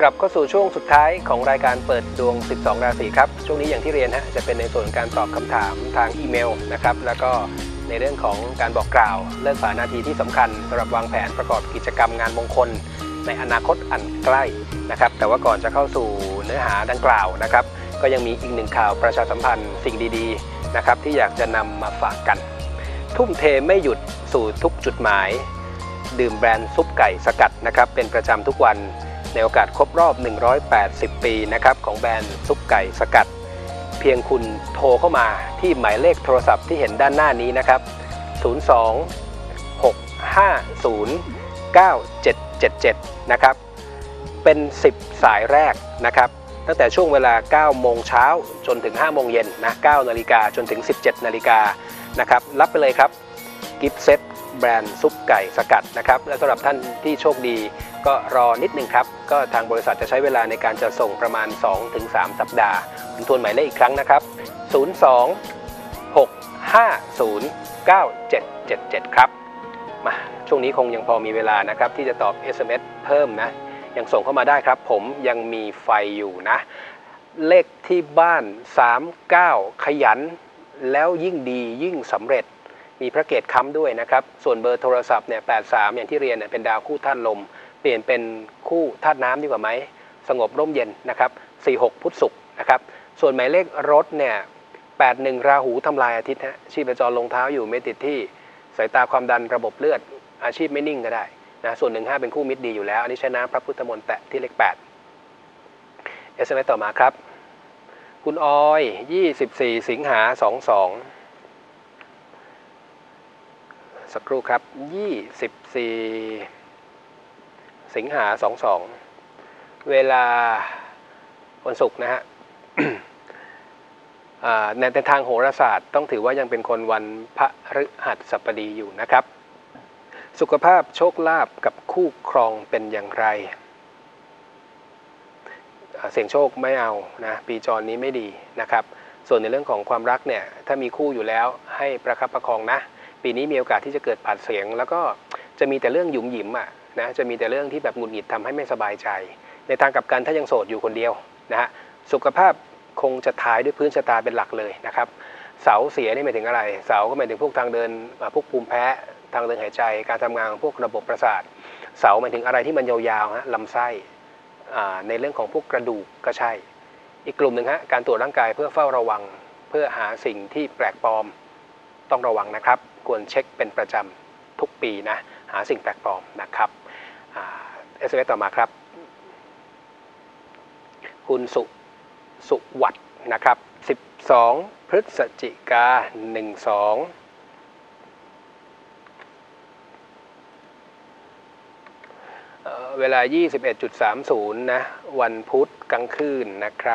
กลับเข้าสู่ช่วงสุดท้ายของรายการเปิดดวง 12 ราศีครับช่วงนี้อย่างที่เรียนจะเป็นในส่วนการตอบคำถามทางอีเมลนะครับแล้วก็ในเรื่องของการบอกกล่าวเลิกผานาทีที่สำคัญสำหรับวางแผนประกอบกิจกรรมงานมงคลในอนาคตอันใกล้นะครับแต่ว่าก่อนจะเข้าสู่เนื้อหาดังกล่าวนะครับก็ยังมีอีกหนึ่งข่าวประชาสัมพันธ์สิ่งดีๆนะครับที่อยากจะนำมาฝากกันทุ่มเทไม่หยุดสู่ทุกจุดหมายดื่มแบรนด์ซุปไก่สกัดนะครับเป็นประจำทุกวันในโอกาสครบรอบ180 ปีนะครับของแบรนด์ซุปไก่สกัดเพียงคุณโทรเข้ามาที่หมายเลขโทรศัพท์ที่เห็นด้านหน้านี้นะครับ02-650-9777นะครับเป็น10สายแรกนะครับตั้งแต่ช่วงเวลา 9 โมงเช้าจนถึง 5 โมงเย็นนะ 9 นาฬิกาจนถึง 17 นาฬิกานะครับรับไปเลยครับกิฟต์เซตแบรนด์ซุปไก่สกัดนะครับและสำหรับท่านที่โชคดีก็รอนิดนึงครับก็ทางบริษัทจะใช้เวลาในการจะส่งประมาณ 2-3 สัปดาห์ผมทวนหมายเลขอีกครั้งนะครับ02-650-9777ครับมาช่วงนี้คงยังพอมีเวลานะครับที่จะตอบ SMS เพิ่มนะยังส่งเข้ามาได้ครับผมยังมีไฟอยู่นะเลขที่บ้าน39ขยันแล้วยิ่งดียิ่งสำเร็จมีพระเกศค้ำด้วยนะครับส่วนเบอร์โทรศัพท์เนี่ย83อย่างที่เรียนเนี่ยเป็นดาวคู่ธาตุลมเปลี่ยนเป็นคู่ธาตุน้ำดีกว่าไหมสงบร่มเย็นนะครับ46พุธศุกร์นะครับส่วนหมายเลขรถเนี่ย81ราหูทำลายอาทิตย์ชีพจรลงเท้าอยู่ไม่ติดที่สายตาความดันระบบเลือดอาชีพไม่นิ่งก็ได้นะส่วน15เป็นคู่มิตรดีอยู่แล้วอันนี้ใช้น้ำพระพุทธมนต์แตะที่เลข8 SMS ต่อมาครับคุณออย24สิงหา22สักครู่ครับ24สิงหา22เวลาวันศุกร์นะฮะ ในทางโหราศาสตร์ต้องถือว่ายังเป็นคนวันพฤหัสบดีอยู่นะครับสุขภาพโชคลาภกับคู่ครองเป็นอย่างไรเสี่ยงโชคไม่เอานะปีจรนี้ไม่ดีนะครับส่วนในเรื่องของความรักเนี่ยถ้ามีคู่อยู่แล้วให้ประคับประคองนะปีนี้มีโอกาสที่จะเกิดปากเสียงแล้วก็จะมีแต่เรื่องหยุมหยิมนะจะมีแต่เรื่องที่แบบหงุดหงิดทำให้ไม่สบายใจในทางกลับกันถ้ายังโสดอยู่คนเดียวนะฮะสุขภาพคงจะท้ายด้วยพื้นชะตาเป็นหลักเลยนะครับเสาเสียนี่หมายถึงอะไรเสาก็หมายถึงพวกทางเดินพวกภูมิแพ้ทางเดินหายใจการทำงานของพวกระบบประสาทเสาหมายถึงอะไรที่มันยาวๆลำไส้ในเรื่องของพวกกระดูกก็ใช่อีกกลุ่มหนึ่งการตรวจร่างกายเพื่อเฝ้าระวังเพื่อหาสิ่งที่แปลกปลอมต้องระวังนะครับควรเช็คเป็นประจำทุกปีนะหาสิ่งแปลกปลอมนะครับSMS ต่อมาครับคุณสุวัฒน์นะครับ12พฤศจิกา12เวลา 21.30 นะวันพุธกลางคืนนะครับ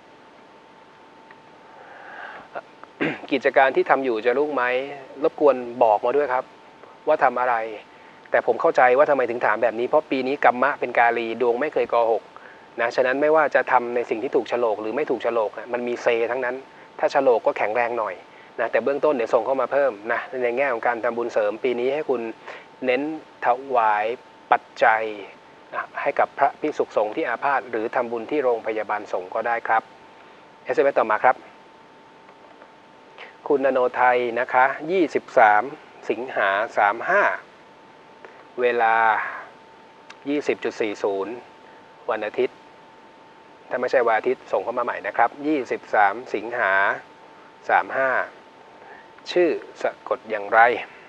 กิจการที่ทำอยู่จะรุ่งไหมรบกวนบอกมาด้วยครับว่าทำอะไรแต่ผมเข้าใจว่าทำไมถึงถามแบบนี้เพราะปีนี้กัมมะเป็นกาลีดวงไม่เคยโกหกนะฉะนั้นไม่ว่าจะทำในสิ่งที่ถูกโฉลกหรือไม่ถูกโฉลกมันมีเซทั้งนั้นถ้าโฉลกก็แข็งแรงหน่อยนะแต่เบื้องต้นเดี๋ยวส่งเข้ามาเพิ่มนะในแง่ของการทำบุญเสริมปีนี้ให้คุณเน้นถวายปัจจัยให้กับพระภิกษุสงฆ์ที่อาพาธหรือทำบุญที่โรงพยาบาลสงฆ์ก็ได้ครับ SMS ต่อมาครับคุณณโนไทยนะคะ23สิงหา35เวลา 20.40 วันอาทิตย์ถ้าไม่ใช่วันอาทิตย์ส่งเข้ามาใหม่นะครับ23สิงหา35ชื่อสะกดอย่างไร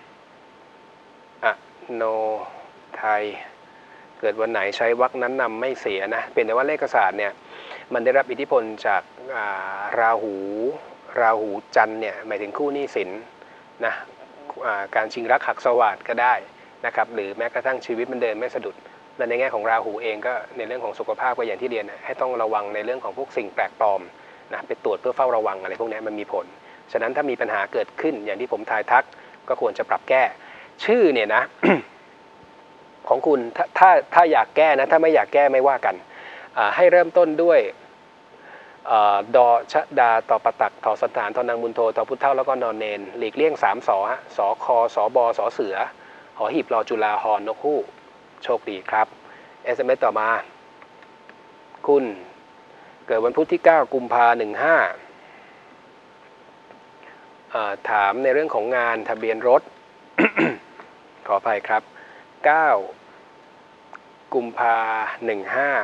โนไทยเกิดวันไหนใช้วรรคนั้นนำไม่เสียนะเป็นแต่ว่าเลขศาสตร์เนี่ยมันได้รับอิทธิพลจากราหูจันทร์เนี่ยหมายถึงคู่หนี้สินนะการชิงรักหักสวาทก็ได้นะครับหรือแม้กระทั่งชีวิตมันเดินไม่สะดุดและในแง่ของราหูเองก็ในเรื่องของสุขภาพก็อย่างที่เรียนให้ต้องระวังในเรื่องของพวกสิ่งแปลกปลอมนะไปตรวจเพื่อเฝ้าระวังอะไรพวกนี้มันมีผลฉะนั้นถ้ามีปัญหาเกิดขึ้นอย่างที่ผมทายทักก็ควรจะปรับแก้ชื่อเนี่ยนะ ของคุณถ้าอยากแก้นะถ้าไม่อยากแก้ไม่ว่ากันให้เริ่มต้นด้วยดอชดาต่อประตักทอสถานทอนังบุญโททอพุทธเท่าแล้วก็นอนเนนหลีกเลี่ยง3 สอสอคอสอบอสอเสือหอหีบรอจุฬาหอนกฮูกโชคดีครับ SMS ต่อมาคุณเกิดวันพุธที่9กุมภาพันธ์15ถามในเรื่องของงานทะเบียนรถ ขออภัยครับ9กุมภาพันธ์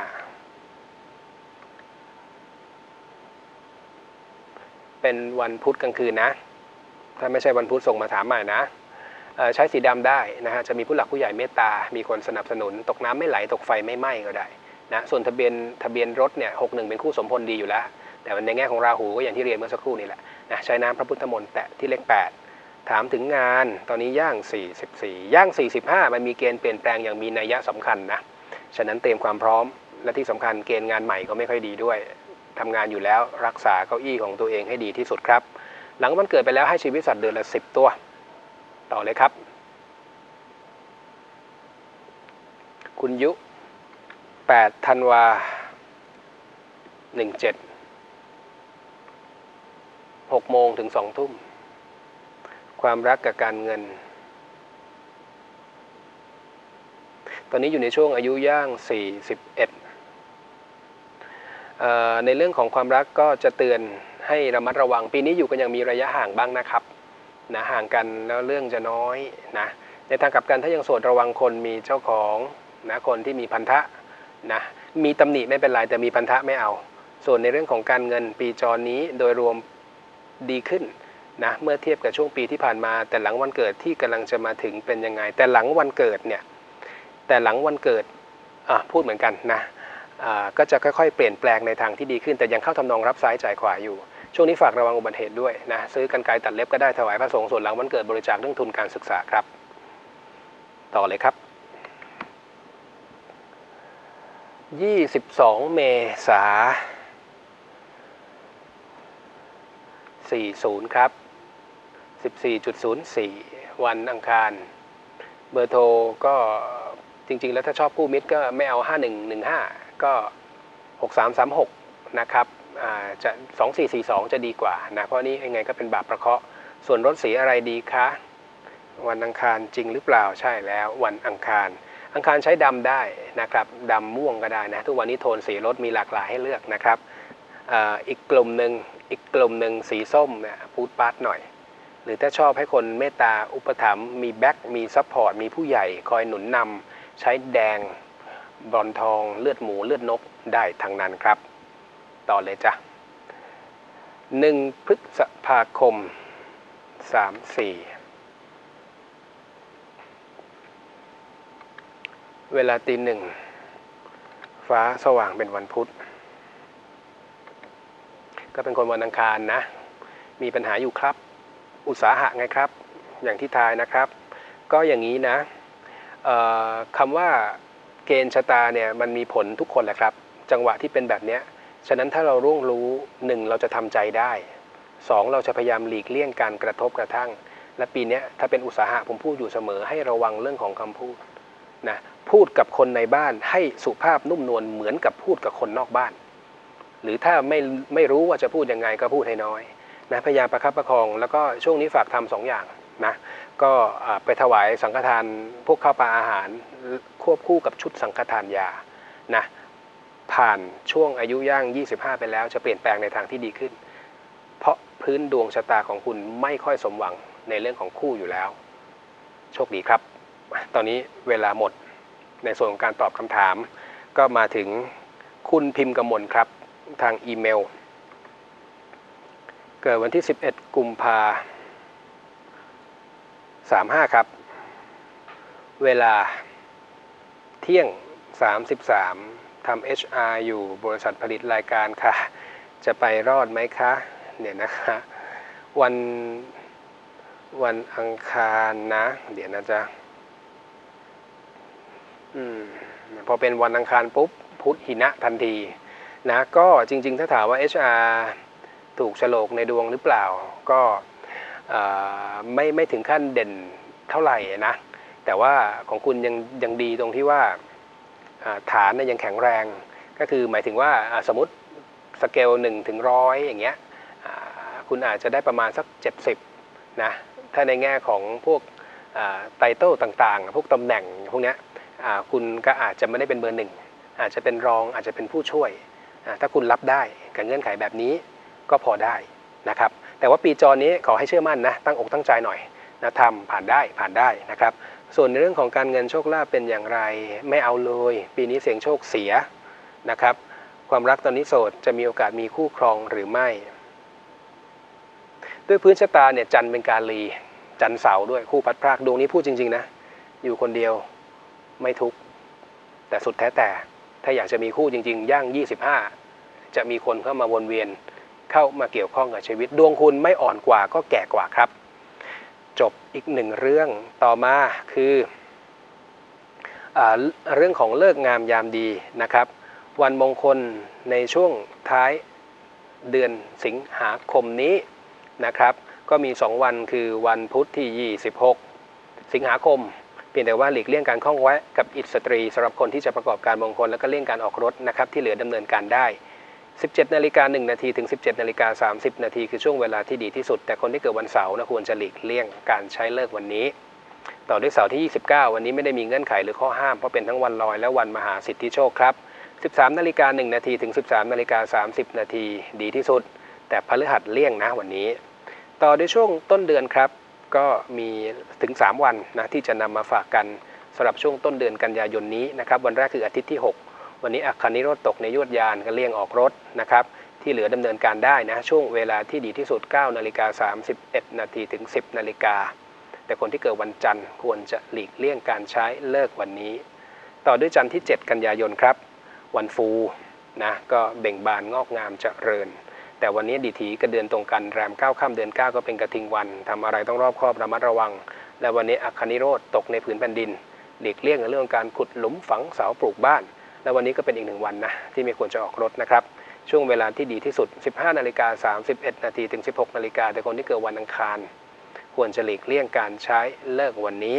15เป็นวันพุธกลางคืนนะถ้าไม่ใช่วันพุธส่งมาถามใหม่นะใช้สีดำได้นะฮะจะมีผู้หลักผู้ใหญ่เมตตามีคนสนับสนุนตกน้ำไม่ไหลตกไฟไม่ไหม้ก็ได้นะส่วนทะเบียนรถเนี่ย61เป็นคู่สมพลดีอยู่แล้วแต่ในแง่ของราหูก็อย่างที่เรียนเมื่อสักครู่นี่แหละนะใช้น้ำพระพุทธมนต์แตะที่เลข8ถามถึงงานตอนนี้ย่าง44ย่าง45มันมีเกณฑ์เปลี่ยนแปลงอย่างมีนัยสำคัญนะฉะนั้นเตรียมความพร้อมและที่สำคัญเกณฑ์งานใหม่ก็ไม่ค่อยดีด้วยทำงานอยู่แล้วรักษาเก้าอี้ของตัวเองให้ดีที่สุดครับหลังวันเกิดไปแล้วให้ชีวิตสัตว์เดือนละ10ตัวต่อเลยครับคุณยุ8ธันวา17 6 โมงถึง2 ทุ่มความรักกับการเงินตอนนี้อยู่ในช่วงอายุย่าง41ในเรื่องของความรักก็จะเตือนให้ระมัดระวังปีนี้อยู่กันยังมีระยะห่างบ้างนะครับนะห่างกันแล้วเรื่องจะน้อยนะในทางกลับกันถ้ายังโสดระวังคนมีเจ้าของนะคนที่มีพันธะนะมีตำหนิไม่เป็นไรแต่มีพันธะไม่เอาส่วนในเรื่องของการเงินปีจรนี้โดยรวมดีขึ้นนะเมื่อเทียบกับช่วงปีที่ผ่านมาแต่หลังวันเกิดที่กำลังจะมาถึงเป็นยังไงแต่หลังวันเกิดเนี่ยแต่หลังวันเกิดพูดเหมือนกันนะก็จะค่อยๆเปลี่ยนแปลงในทางที่ดีขึ้นแต่ยังเข้าทำนองรับซ้ายจ่ายขวาอยู่ช่วงนี้ฝากระวังอุบัติเหตุด้วยนะซื้อกรรไกรตัดเล็บก็ได้ถวายพระสงฆ์ส่วนหลังวันเกิดบริจาคเรื่องทุนการศึกษาครับต่อเลยครับ22 เมษายน40ครับ 14.04 วันอังคารเบอร์โทรก็จริงๆแล้วถ้าชอบคู่มิตรก็ไม่เอา5115ก็6336นะครับจะ2442จะดีกว่านะเพราะนี้ยังไงก็เป็นบาปประเคราะห์ส่วนรถสีอะไรดีคะวันอังคารจริงหรือเปล่าใช่แล้ววันอังคารใช้ดำได้นะครับดำม่วงก็ได้นะทุกวันนี้โทนสีรถมีหลากหลายให้เลือกนะครับอีกกลุ่มหนึ่งสีส้มเนี่ยพูดปาร์ตหน่อยหรือถ้าชอบให้คนเมตตาอุปถัมภ์มีแบ็คมีซัพพอร์ตมีผู้ใหญ่คอยหนุนนำใช้แดงบรอนทองเลือดหมูเลือดนกได้ทั้งนั้นครับต่อเลยจ้ะ1 พฤษภาคม34เวลาตี 1ฟ้าสว่างเป็นวันพุธก็เป็นคนวันอังคารนะมีปัญหาอยู่ครับอุตสาหะไงครับอย่างที่ทายนะครับก็อย่างนี้นะคำว่าเกณฑ์ชะตาเนี่ยมันมีผลทุกคนแหละครับจังหวะที่เป็นแบบนี้ฉะนั้นถ้าเราร่วงรู้1เราจะทำใจได้2เราจะพยายามหลีกเลี่ยงการกระทบกระทั่งและปีนี้ถ้าเป็นอุตสาหะผมพูดอยู่เสมอให้ระวังเรื่องของคำพูดนะพูดกับคนในบ้านให้สุภาพนุ่มนวลเหมือนกับพูดกับคนนอกบ้านหรือถ้าไม่รู้ว่าจะพูดยังไงก็พูดให้น้อยนะพยายามประคับประคองแล้วก็ช่วงนี้ฝากทำ2 อย่างนะก็ไปถวายสังฆทานพวกข้าวปลาอาหารควบคู่กับชุดสังฆทานยานะผ่านช่วงอายุย่าง25ไปแล้วจะเปลี่ยนแปลงในทางที่ดีขึ้นเพราะพื้นดวงชะตาของคุณไม่ค่อยสมหวังในเรื่องของคู่อยู่แล้วโชคดีครับตอนนี้เวลาหมดในส่วนของการตอบคำถามก็มาถึงคุณพิมพ์กมลครับทางอีเมลเกิดวันที่11 กุมภา35ครับเวลาเที่ยง33ทำ HR อยู่บริษัทผลิตรายการค่ะจะไปรอดไหมคะเนี่ยนะคะวันอังคารนะเดี๋ยวนะจ๊ะพอเป็นวันอังคารปุ๊บพุธหินะทันทีนะก็จริงๆถ้าถามว่า HR ถูกโฉลกในดวงหรือเปล่าก็ไม่ถึงขั้นเด่นเท่าไหร่นะแต่ว่าของคุณยังดีตรงที่ว่าฐานยังแข็งแรงก็คือหมายถึงว่าสมมติสเกล1 ถึง 100อย่างเงี้ยคุณอาจจะได้ประมาณสัก70นะถ้าในแง่ของพวกไตเติลต่างๆพวกตำแหน่งพวกนี้คุณก็อาจจะไม่ได้เป็นเบอร์ 1 อาจจะเป็นรองอาจจะเป็นผู้ช่วยถ้าคุณรับได้กับเงื่อนไขแบบนี้ก็พอได้นะครับแต่ว่าปีจอนี้ขอให้เชื่อมั่นนะตั้งอกตั้งใจหน่อยนะทำผ่านได้นะครับส่วนในเรื่องของการเงินโชคลาภเป็นอย่างไรไม่เอาเลยปีนี้เสี่ยงโชคเสียนะครับความรักตอนนี้โสดจะมีโอกาสมีคู่ครองหรือไม่ด้วยพื้นชะตาเนี่ยจันทร์เป็นการลีจันทร์เสาร์ด้วยคู่พัดพรากดวงนี้พูดจริงๆนะอยู่คนเดียวไม่ทุกข์แต่สุดแท้แต่ถ้าอยากจะมีคู่จริงๆย่าง25จะมีคนเข้ามาวนเวียนเข้ามาเกี่ยวข้องกับชีวิตดวงคุณไม่อ่อนกว่าก็แก่กว่าครับจบอีกหนึ่งเรื่องต่อมาคือเรื่องของเลิกงามยามดีนะครับวันมงคลในช่วงท้ายเดือนสิงหาคมนี้นะครับก็มี2วันคือวันพุธที่26สิงหาคมเพียงแต่ว่าหลีกเลี่ยงการข้องแวะกับอิสตรีสำหรับคนที่จะประกอบการมงคลแล้วก็เลี่ยงการออกรถนะครับที่เหลือดำเนินการได้17:01 น.ถึง 17:30 น.คือช่วงเวลาที่ดีที่สุดแต่คนที่เกิดวันเสาร์นะควรจะหลีกเลี่ยงการใช้เลิกวันนี้ต่อด้วยเสาร์ที่29วันนี้ไม่ได้มีเงื่อนไขหรือข้อห้ามเพราะเป็นทั้งวันลอยและวันมหาสิทธิโชคครับ13:01 น.ถึง 13:30 น.ดีที่สุดแต่พฤหัสเลี่ยงนะวันนี้ต่อด้วยช่วงต้นเดือนครับก็มีถึง3วันนะที่จะนำมาฝากกันสำหรับช่วงต้นเดือนกันยายนนี้นะครับวันแรกคืออาทิตย์ที่6วันนี้อัคคนิโรธตกในยวดยานก็เลี่ยงออกรถนะครับที่เหลือดำเนินการได้นะช่วงเวลาที่ดีที่สุด 9:31 น.ถึง 10:00 น.แต่คนที่เกิดวันจันทร์ควรจะหลีกเลี่ยงการใช้เลิกวันนี้ต่อด้วยจันทร์ที่7กันยายนครับวันฟูนะก็เบ่งบานงอกงามเจริญแต่วันนี้ดีถีกับเดือนตรงกันแรม9ค่ำเดือน9ก็เป็นกระทิงวันทำอะไรต้องรอบคอบระมัดระวังและวันนี้อัคคนิโรธตกในผืนแผ่นดินหลีกเลี่ยงในเรื่องการขุดหลุมฝังเสาปลูกบ้านและวันนี้ก็เป็นอีก1วันนะที่ไม่ควรจะออกรถนะครับช่วงเวลาที่ดีที่สุด 15:31 น.ถึง 16:00 น.แต่คนที่เกิดวันอังคารควรจะหลีกเลี่ยงการใช้เลิกวันนี้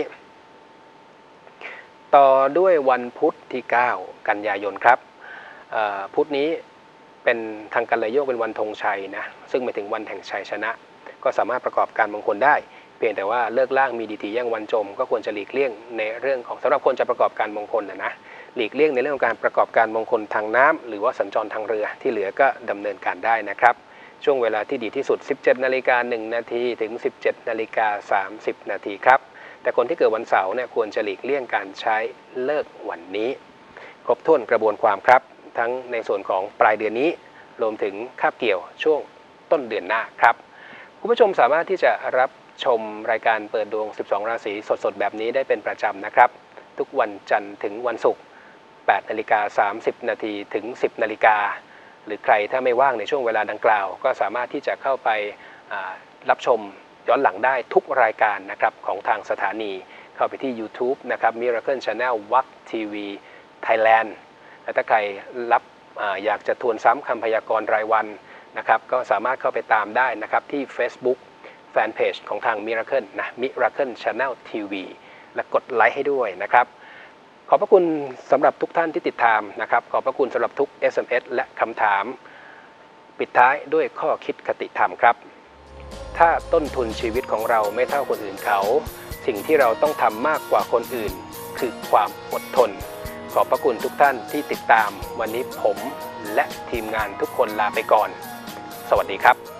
ต่อด้วยวันพุธที่9กันยายนครับพุธนี้เป็นทางกัลยโยกเป็นวันธงชัยนะซึ่งหมายถึงวันแห่งชัยชนะก็สามารถประกอบการมงคลได้เพียงแต่ว่าเลิกล่างมีดีถีย่างวันจมก็ควรจะหลีกเลี่ยงในเรื่องของสำหรับคนจะประกอบการมงคลนะหลีกเลี่ยงในเรื่องของการประกอบการมงคลทางน้ำหรือว่าสัญจรทางเรือที่เหลือก็ดำเนินการได้นะครับช่วงเวลาที่ดีที่สุด 17:01 น.ถึง 17:30 น.ครับแต่คนที่เกิดวันเสาร์เนี่ยควรจะหลีกเลี่ยงการใช้เลิกวันนี้ครบถ้วนกระบวนความครับทั้งในส่วนของปลายเดือนนี้รวมถึงคาบเกี่ยวช่วงต้นเดือนหน้าครับคุณผู้ชมสามารถที่จะรับชมรายการเปิดดวง12ราศีสดๆแบบนี้ได้เป็นประจำนะครับทุกวันจันทร์ถึงวันศุกร์8:30 น.ถึง 10:00 น.หรือใครถ้าไม่ว่างในช่วงเวลาดังกล่าวก็สามารถที่จะเข้าไปรับชมย้อนหลังได้ทุกรายการนะครับของทางสถานีเข้าไปที่ YouTube นะครับ Miracle Channel วักทีวี Thailand และถ้าใครอยากจะทวนซ้ำคำพยากรณ์รายวันนะครับก็สามารถเข้าไปตามได้นะครับที่ Facebook Fanpage ของทาง Miracle นะ Miracle Channel TV และกดไลค์ให้ด้วยนะครับขอบพระคุณสำหรับทุกท่านที่ติดตามนะครับขอบพระคุณสำหรับทุก SMS และคำถามปิดท้ายด้วยข้อคิดคติธรรมครับถ้าต้นทุนชีวิตของเราไม่เท่าคนอื่นเขาสิ่งที่เราต้องทำมากกว่าคนอื่นคือความอดทนขอบพระคุณทุกท่านที่ติดตามวันนี้ผมและทีมงานทุกคนลาไปก่อนสวัสดีครับ